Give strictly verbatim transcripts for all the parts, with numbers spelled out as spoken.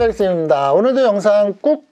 닥스입니다. 오늘도 영상 꾹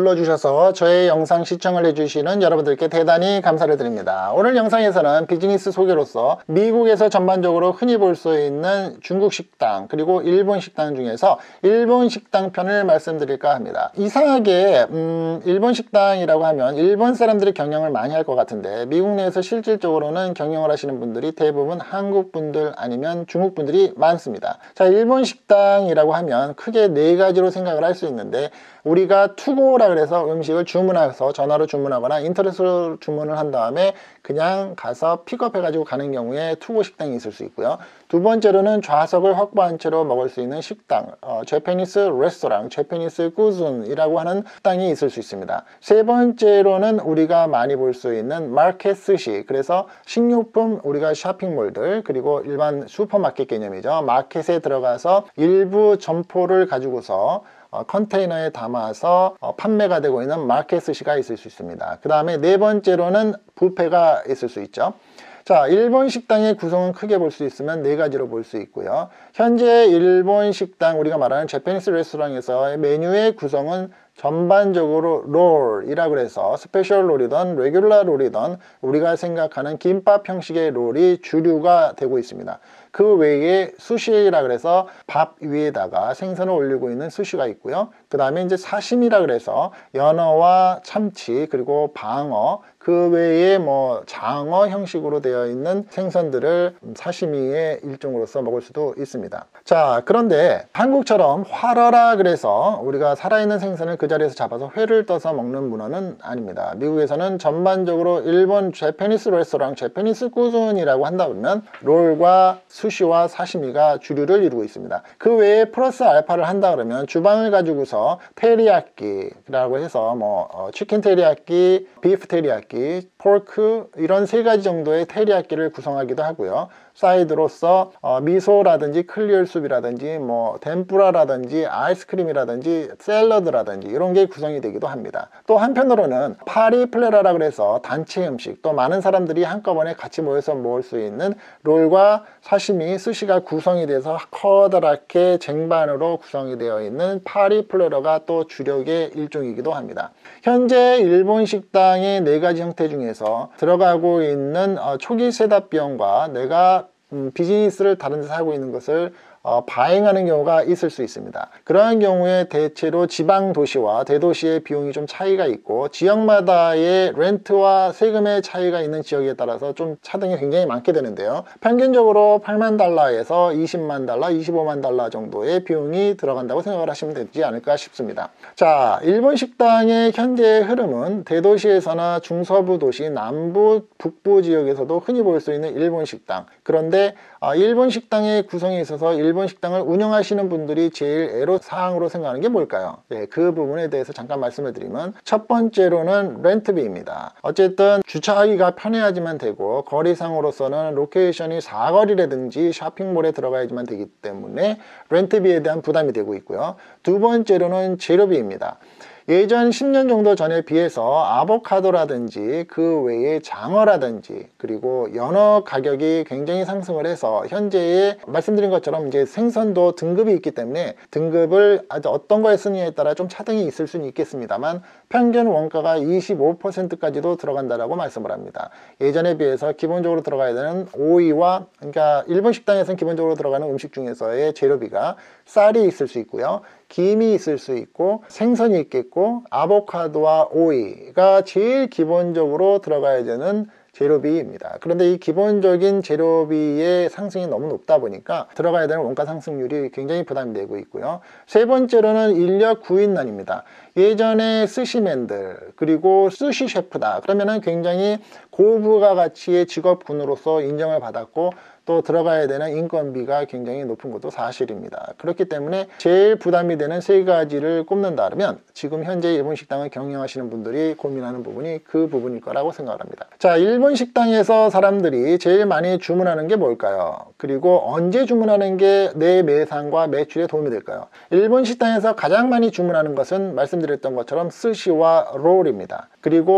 눌러주셔서 저의 영상 시청을 해주시는 여러분들께 대단히 감사를 드립니다. 오늘 영상에서는 비즈니스 소개로서 미국에서 전반적으로 흔히 볼 수 있는 중국 식당 그리고 일본 식당 중에서 일본 식당 편을 말씀드릴까 합니다. 이상하게 음, 일본 식당이라고 하면 일본 사람들이 경영을 많이 할 것 같은데 미국 내에서 실질적으로는 경영을 하시는 분들이 대부분 한국 분들 아니면 중국 분들이 많습니다. 자, 일본 식당이라고 하면 크게 네 가지로 생각을 할 수 있는데, 우리가 투고라 그래서 음식을 주문해서 전화로 주문하거나 인터넷으로 주문을 한 다음에 그냥 가서 픽업해 가지고 가는 경우에 투고 식당이 있을 수 있고요. 두 번째로는 좌석을 확보한 채로 먹을 수 있는 식당, 어, 제페니스 레스토랑, 제페니스 꾸준이라고 하는 식당이 있을 수 있습니다. 세 번째로는 우리가 많이 볼 수 있는 마켓 스시, 그래서 식료품, 우리가 쇼핑몰들 그리고 일반 슈퍼마켓 개념이죠. 마켓에 들어가서 일부 점포를 가지고서 어, 컨테이너에 담아서 어, 판매가 되고 있는 마켓 스시가 있을 수 있습니다. 그 다음에 네 번째로는 뷔페가 있을 수 있죠. 자, 일본 식당의 구성은 크게 볼 수 있으면 네 가지로 볼 수 있고요. 현재 일본 식당, 우리가 말하는 제페니스 레스토랑에서의 메뉴의 구성은 전반적으로 롤이라고 해서 스페셜 롤이든 레귤러 롤이든 우리가 생각하는 김밥 형식의 롤이 주류가 되고 있습니다. 그 외에 수시라 그래서 밥 위에다가 생선을 올리고 있는 수시가 있고요. 그 다음에 이제 사시미라 그래서 연어와 참치 그리고 방어, 그 외에 뭐 장어 형식으로 되어 있는 생선들을 사시미의 일종으로서 먹을 수도 있습니다. 자, 그런데 한국처럼 활어라 그래서 우리가 살아있는 생선을 그 자리에서 잡아서 회를 떠서 먹는 문화는 아닙니다. 미국에서는 전반적으로 일본 제페니스 레스토랑, 제페니스 꾸준이라고 한다 보면 롤과 수시와 사시미가 주류를 이루고 있습니다. 그 외에 플러스 알파를 한다 그러면 주방을 가지고서 테리야끼라고 해서 뭐 어, 치킨 테리야끼, 비프 테리야끼, 포크 이런 세 가지 정도의 테리야끼를 구성하기도 하고요. 사이드로서 어, 미소라든지 클리어 수프라든지 뭐 덴뿌라라든지 아이스크림이라든지 샐러드라든지 이런 게 구성이 되기도 합니다. 또 한편으로는 파리 플레라라 그래서 단체 음식, 또 많은 사람들이 한꺼번에 같이 모여서 먹을 수 있는 롤과 사시미, 스시가 구성이 돼서 커다랗게 쟁반으로 구성이 되어 있는 파리 플레라가 또 주력의 일종이기도 합니다. 현재 일본 식당의 네 가지 형태 중에서 들어가고 있는 어, 초기 셋업 비용과 내가 음, 비즈니스를 다른 데서 하고 있는 것을 어, 바행하는 경우가 있을 수 있습니다. 그러한 경우에 대체로 지방 도시와 대도시의 비용이 좀 차이가 있고 지역마다의 렌트와 세금의 차이가 있는 지역에 따라서 좀 차등이 굉장히 많게 되는데요. 평균적으로 팔만 달러에서 이십만 달러, 이십오만 달러 정도의 비용이 들어간다고 생각을 하시면 되지 않을까 싶습니다. 자, 일본 식당의 현재의 흐름은 대도시에서나 중서부 도시, 남부, 북부 지역에서도 흔히 볼 수 있는 일본 식당, 그런데 어, 일본 식당의 구성에 있어서 일본 식당을 운영하시는 분들이 제일 애로사항으로 생각하는 게 뭘까요? 네, 그 부분에 대해서 잠깐 말씀을 드리면, 첫 번째로는 렌트비입니다. 어쨌든 주차하기가 편해야지만 되고 거리상으로서는 로케이션이 사거리라든지 쇼핑몰에 들어가야지만 되기 때문에 렌트비에 대한 부담이 되고 있고요. 두 번째로는 재료비입니다. 예전 십 년 정도 전에 비해서 아보카도라든지 그 외에 장어라든지 그리고 연어 가격이 굉장히 상승을 해서 현재의 말씀드린 것처럼 이제 생선도 등급이 있기 때문에 등급을 아주 어떤 거에 쓰느냐에 따라 좀 차등이 있을 수는 있겠습니다만 평균 원가가 이십오 퍼센트까지도 들어간다라고 말씀을 합니다. 예전에 비해서 기본적으로 들어가야 되는 오이와, 그러니까 일본 식당에서는 기본적으로 들어가는 음식 중에서의 재료비가 쌀이 있을 수 있고요, 김이 있을 수 있고 생선이 있겠고 아보카도와 오이가 제일 기본적으로 들어가야 되는 재료비입니다. 그런데 이 기본적인 재료비의 상승이 너무 높다 보니까 들어가야 되는 원가 상승률이 굉장히 부담이 되고 있고요. 세 번째로는 인력 구인난입니다. 예전에 스시맨들 그리고 스시 셰프다 그러면은 굉장히 고부가 가치의 직업군으로서 인정을 받았고 또 들어가야 되는 인건비가 굉장히 높은 것도 사실입니다. 그렇기 때문에 제일 부담이 되는 세 가지를 꼽는다 그러면 지금 현재 일본 식당을 경영하시는 분들이 고민하는 부분이 그 부분일 거라고 생각을 합니다. 자, 일본 식당에서 사람들이 제일 많이 주문하는 게 뭘까요? 그리고 언제 주문하는 게 내 매상과 매출에 도움이 될까요? 일본 식당에서 가장 많이 주문하는 것은 말씀드렸던 것처럼 스시와 롤입니다. 그리고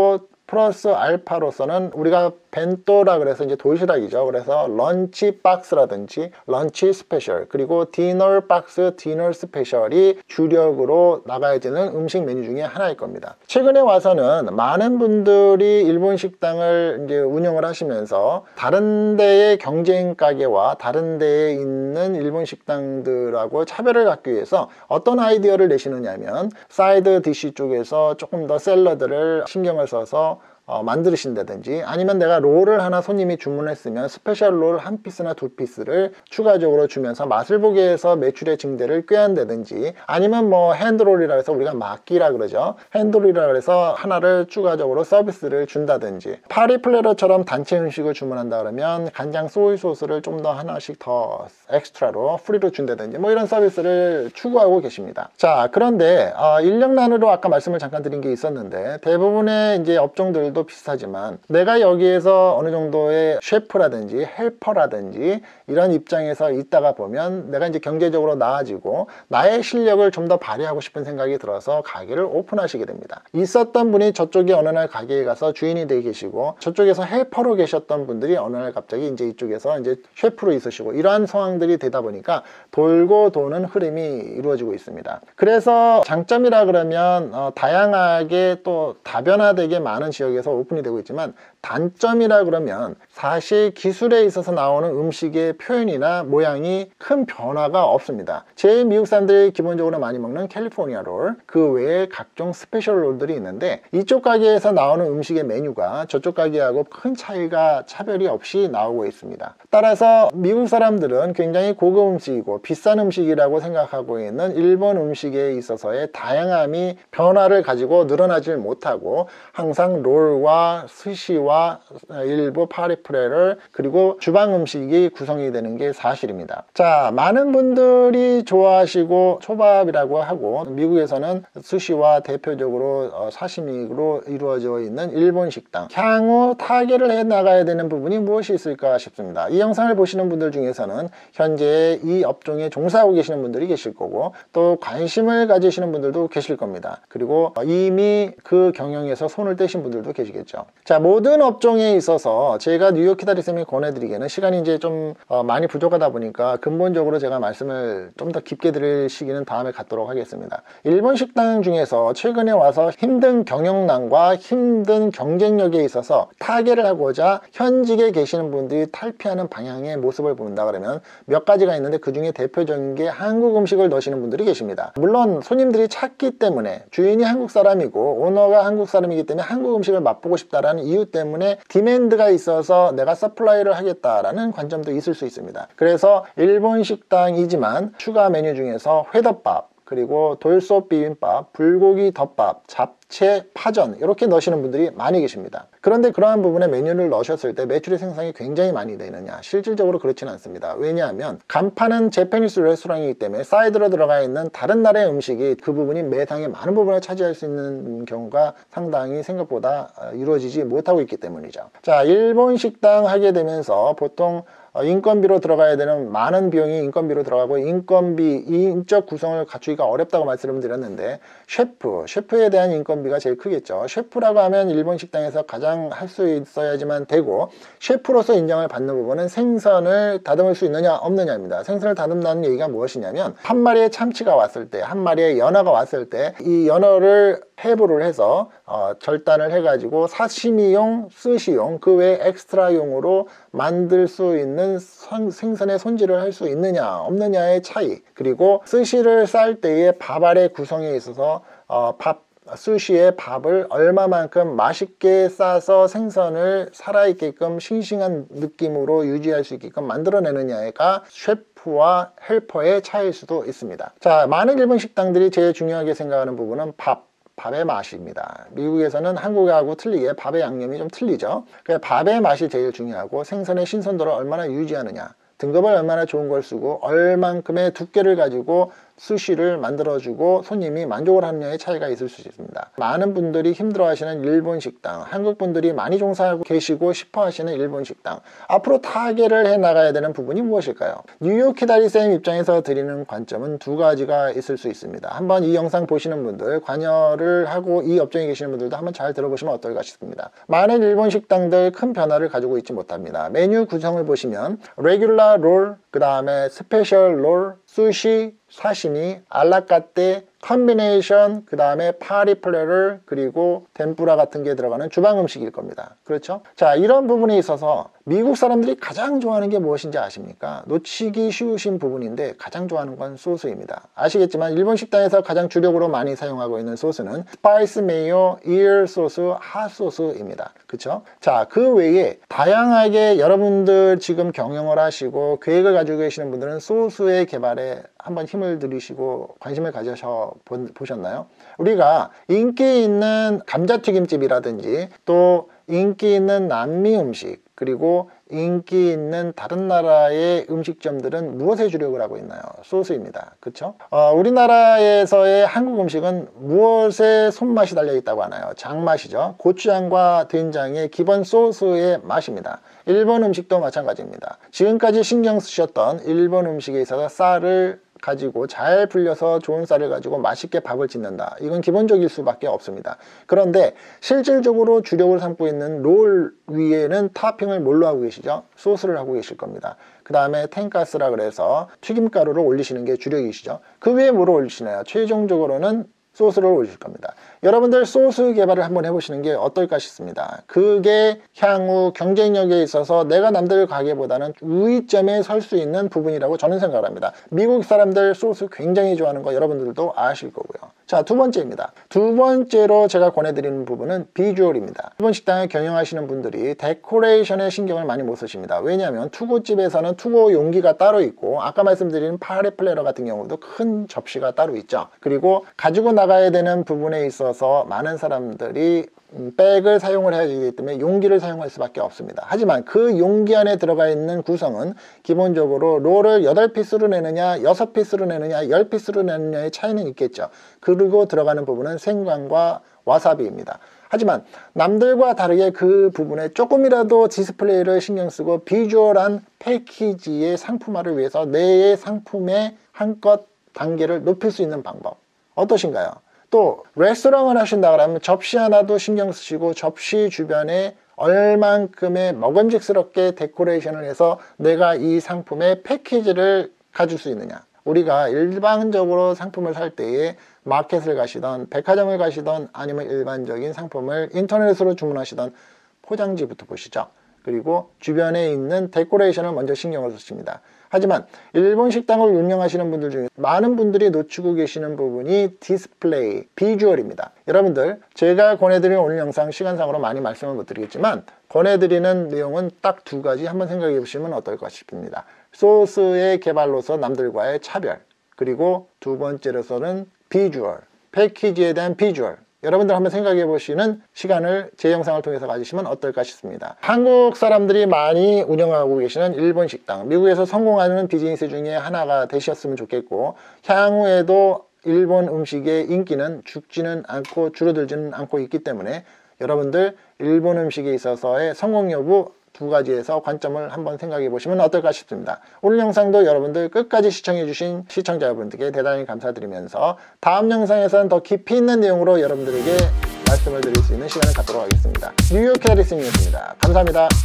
플러스 알파로서는 우리가 벤또라 그래서 이제 도시락이죠. 그래서 런치 박스라든지 런치 스페셜, 그리고 디너 박스, 디너 스페셜이 주력으로 나가야 되는 음식 메뉴 중에 하나일 겁니다. 최근에 와서는 많은 분들이 일본 식당을 이제 운영을 하시면서 다른 데의 경쟁 가게와 다른 데에 있는 일본 식당들하고 차별을 갖기 위해서 어떤 아이디어를 내시느냐면 사이드 디시 쪽에서 조금 더 샐러드를 신경을 써서 어, 만드신다든지, 아니면 내가 롤을 하나 손님이 주문했으면 스페셜 롤 한 피스나 두 피스를 추가적으로 주면서 맛을 보게 해서 매출의 증대를 꾀한다든지, 아니면 뭐 핸드롤이라 해서 우리가 막기라 그러죠. 핸드롤이라 그래서 하나를 추가적으로 서비스를 준다든지, 파리 플래터처럼 단체 음식을 주문한다 그러면 간장 소이 소스를 좀 더 하나씩 더 엑스트라로 프리로 준다든지, 뭐 이런 서비스를 추구하고 계십니다. 자, 그런데 어, 인력난으로 아까 말씀을 잠깐 드린 게 있었는데, 대부분의 이제 업종들도 비슷하지만 내가 여기에서 어느 정도의 셰프라든지 헬퍼라든지 이런 입장에서 있다가 보면 내가 이제 경제적으로 나아지고 나의 실력을 좀 더 발휘하고 싶은 생각이 들어서 가게를 오픈하시게 됩니다. 있었던 분이 저쪽에 어느 날 가게에 가서 주인이 되어 계시고, 저쪽에서 헬퍼로 계셨던 분들이 어느 날 갑자기 이제 이쪽에서 이제 셰프로 있으시고, 이러한 상황들이 되다 보니까 돌고 도는 흐름이 이루어지고 있습니다. 그래서 장점이라 그러면 어, 다양하게 또 다변화되게 많은 지역에서 오픈이 되고 있지만, 단점이라 그러면 사실 기술에 있어서 나오는 음식의 표현이나 모양이 큰 변화가 없습니다. 제일 미국 사람들이 기본적으로 많이 먹는 캘리포니아 롤, 그 외에 각종 스페셜 롤들이 있는데, 이쪽 가게에서 나오는 음식의 메뉴가 저쪽 가게하고 큰 차이가 차별이 없이 나오고 있습니다. 따라서 미국 사람들은 굉장히 고급 음식이고 비싼 음식이라고 생각하고 있는 일본 음식에 있어서의 다양함이 변화를 가지고 늘어나질 못하고, 항상 롤과 스시와 일부 파리프레를, 그리고 주방 음식이 구성이 되는 게 사실입니다. 자, 많은 분들이 좋아하시고 초밥이라고 하고, 미국에서는 스시와 대표적으로 사시미로 이루어져 있는 일본 식당, 향후 타결을 해 나가야 되는 부분이 무엇이 있을까 싶습니다. 이 영상을 보시는 분들 중에서는 현재 이 업종에 종사하고 계시는 분들이 계실 거고, 또 관심을 가지시는 분들도 계실 겁니다. 그리고 이미 그 경영에서 손을 떼신 분들도 계시겠죠. 자, 모든 업종에 있어서 제가 뉴욕 키다리쌤이 권해드리기에는 시간이 이제 좀 어, 많이 부족하다 보니까 근본적으로 제가 말씀을 좀 더 깊게 드릴 시기는 다음에 갖도록 하겠습니다. 일본 식당 중에서 최근에 와서 힘든 경영난과 힘든 경쟁력에 있어서 타결을 하고자 현직에 계시는 분들이 탈피하는 방향의 모습을 본다 그러면 몇 가지가 있는데, 그 중에 대표적인 게 한국 음식을 넣으시는 분들이 계십니다. 물론 손님들이 찾기 때문에, 주인이 한국 사람이고 오너가 한국 사람이기 때문에 한국 음식을 맛보고 싶다라는 이유 때문에 디맨드가 있어서 내가 서플라이를 하겠다라는 관점도 있을 수 있습니다. 그래서 일본 식당이지만 추가 메뉴 중에서 회덮밥, 그리고 돌솥 비빔밥, 불고기 덮밥, 잡채, 파전, 이렇게 넣으시는 분들이 많이 계십니다. 그런데 그러한 부분에 메뉴를 넣으셨을 때 매출의 생성이 굉장히 많이 되느냐? 실질적으로 그렇지는 않습니다. 왜냐하면 간판은 재패니스 레스토랑이기 때문에 사이드로 들어가 있는 다른 나라의 음식이 그 부분이 매상의 많은 부분을 차지할 수 있는 경우가 상당히 생각보다 이루어지지 못하고 있기 때문이죠. 자, 일본 식당 하게 되면서 보통 인건비로 들어가야 되는 많은 비용이 인건비로 들어가고, 인건비, 인적 구성을 갖추기가 어렵다고 말씀을 드렸는데, 셰프, 셰프에 대한 인건비가 제일 크겠죠. 셰프라고 하면 일본 식당에서 가장 할 수 있어야지만 되고, 셰프로서 인정을 받는 부분은 생선을 다듬을 수 있느냐 없느냐입니다. 생선을 다듬는다는 얘기가 무엇이냐면, 한 마리의 참치가 왔을 때, 한 마리의 연어가 왔을 때 이 연어를 해부를 해서 어, 절단을 해가지고 사시미용, 스시용, 그 외에 엑스트라용으로 만들 수 있는 선, 생선의 손질을 할 수 있느냐 없느냐의 차이, 그리고 스시를 쌀 때의 밥알의 구성에 있어서 어, 밥 스시의 밥을 얼마만큼 맛있게 싸서 생선을 살아있게끔 싱싱한 느낌으로 유지할 수 있게끔 만들어내느냐가 셰프와 헬퍼의 차이일 수도 있습니다. 자, 많은 일본 식당들이 제일 중요하게 생각하는 부분은 밥, 밥의 맛입니다. 미국에서는 한국하고 틀리게 밥의 양념이 좀 틀리죠. 그래서 밥의 맛이 제일 중요하고, 생선의 신선도를 얼마나 유지하느냐, 등급을 얼마나 좋은 걸 쓰고 얼만큼의 두께를 가지고 스시를 만들어주고 손님이 만족을 하느냐의 차이가 있을 수 있습니다. 많은 분들이 힘들어하시는 일본 식당, 한국 분들이 많이 종사하고 계시고 싶어 하시는 일본 식당, 앞으로 타개를 해 나가야 되는 부분이 무엇일까요? 뉴욕 키다리쌤 입장에서 드리는 관점은 두 가지가 있을 수 있습니다. 한번 이 영상 보시는 분들, 관여를 하고 이 업종에 계시는 분들도 한번 잘 들어보시면 어떨까 싶습니다. 많은 일본 식당들 큰 변화를 가지고 있지 못합니다. 메뉴 구성을 보시면 레귤라 롤, 그 다음에 스페셜 롤, 수시, 사시미, 알라카떼, 컨비네이션, 그 다음에 파리 플레터, 그리고 덴푸라 같은 게 들어가는 주방 음식일 겁니다. 그렇죠? 자, 이런 부분에 있어서 미국 사람들이 가장 좋아하는 게 무엇인지 아십니까? 놓치기 쉬우신 부분인데 가장 좋아하는 건 소스입니다. 아시겠지만 일본 식당에서 가장 주력으로 많이 사용하고 있는 소스는 스파이스 메이오, 이얼 소스, 핫소스입니다. 그렇죠? 자, 그 외에 다양하게 여러분들 지금 경영을 하시고 계획을 가지고 계시는 분들은 소스의 개발에 한번 힘을 들이시고 관심을 가져서 보셨나요? 우리가 인기 있는 감자튀김집이라든지 또 인기 있는 남미 음식, 그리고 인기 있는 다른 나라의 음식점들은 무엇에 주력을 하고 있나요? 소스입니다. 그렇죠? 어, 우리나라에서의 한국 음식은 무엇에 손맛이 달려 있다고 하나요? 장맛이죠. 고추장과 된장의 기본 소스의 맛입니다. 일본 음식도 마찬가지입니다. 지금까지 신경 쓰셨던 일본 음식에 있어서 쌀을 가지고 잘 불려서 좋은 쌀을 가지고 맛있게 밥을 짓는다. 이건 기본적일 수밖에 없습니다. 그런데 실질적으로 주력을 삼고 있는 롤 위에는 토핑을 뭘로 하고 계시죠? 소스를 하고 계실 겁니다. 그 다음에 텐가스라 그래서 튀김가루를 올리시는 게 주력이시죠. 그 위에 뭐를 올리시나요? 최종적으로는 소스를 올릴 겁니다. 여러분들 소스 개발을 한번 해보시는 게 어떨까 싶습니다. 그게 향후 경쟁력에 있어서 내가 남들 가게보다는 우위점에 설 수 있는 부분이라고 저는 생각을 합니다. 미국 사람들 소스 굉장히 좋아하는 거 여러분들도 아실 거고요. 자, 두 번째입니다. 두 번째로 제가 권해드리는 부분은 비주얼입니다. 일본 식당을 경영하시는 분들이 데코레이션에 신경을 많이 못 쓰십니다. 왜냐하면 투고집에서는 투고 용기가 따로 있고 아까 말씀드린 파리 플레터 같은 경우도 큰 접시가 따로 있죠. 그리고 가지고 나가야 되는 부분에 있어서 많은 사람들이 백을 사용을 해야 되기 때문에 용기를 사용할 수밖에 없습니다. 하지만 그 용기 안에 들어가 있는 구성은 기본적으로 롤을 여덟 피스로 내느냐 여섯 피스로 내느냐 열 피스로 내느냐의 차이는 있겠죠. 그리고 들어가는 부분은 생강과 와사비입니다. 하지만 남들과 다르게 그 부분에 조금이라도 디스플레이를 신경 쓰고 비주얼한 패키지의 상품화를 위해서 내 상품의 한껏 단계를 높일 수 있는 방법 어떠신가요? 또 레스토랑을 하신다 그러면 접시 하나도 신경 쓰시고 접시 주변에 얼만큼의 먹음직스럽게 데코레이션을 해서 내가 이 상품의 패키지를 가질 수 있느냐. 우리가 일반적으로 상품을 살 때에 마켓을 가시던 백화점을 가시던 아니면 일반적인 상품을 인터넷으로 주문하시던 포장지부터 보시죠. 그리고 주변에 있는 데코레이션을 먼저 신경을 쓰십니다. 하지만 일본 식당을 운영하시는 분들 중에 많은 분들이 놓치고 계시는 부분이 디스플레이, 비주얼입니다. 여러분들 제가 권해드리는 오늘 영상 시간상으로 많이 말씀을 못 드리겠지만 권해드리는 내용은 딱 두 가지 한번 생각해 보시면 어떨까 싶습니다. 소스의 개발로서 남들과의 차별, 그리고 두 번째로서는 비주얼, 패키지에 대한 비주얼. 여러분들 한번 생각해 보시는 시간을 제 영상을 통해서 가지시면 어떨까 싶습니다. 한국 사람들이 많이 운영하고 계시는 일본 식당, 미국에서 성공하는 비즈니스 중에 하나가 되셨으면 좋겠고 향후에도 일본 음식의 인기는 죽지는 않고 줄어들지는 않고 있기 때문에 여러분들 일본 음식에 있어서의 성공 여부 두 가지에서 관점을 한번 생각해 보시면 어떨까 싶습니다. 오늘 영상도 여러분들 끝까지 시청해 주신 시청자 여러분들께 대단히 감사드리면서 다음 영상에서는 더 깊이 있는 내용으로 여러분들에게 말씀을 드릴 수 있는 시간을 갖도록 하겠습니다. 뉴욕 키다리쌤이었습니다. 감사합니다.